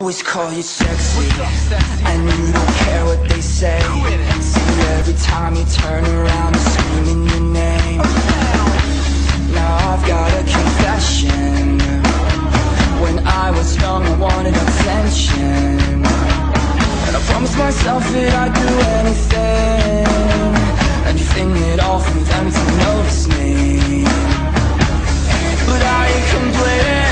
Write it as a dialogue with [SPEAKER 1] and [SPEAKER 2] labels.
[SPEAKER 1] Always call you sexy, and you don't care what they say. See, every time you turn around, I'm screaming your name. Now I've got a confession. When I was young, I wanted attention, and I promised myself that I'd do anything at all for them to notice me. But I ain't complaining.